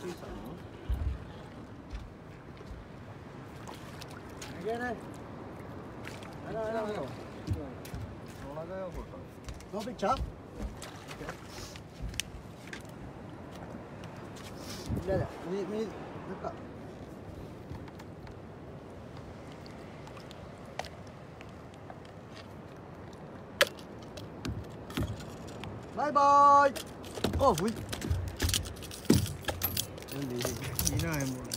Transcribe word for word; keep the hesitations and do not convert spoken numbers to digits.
Sisano. Again, ano, ano, ano? Nagaya photo. No picture? ഇല്ല ഇല്ല നീ നീ നിൽക്കാം ബൈ ബൈ ഓ ഹുയ്.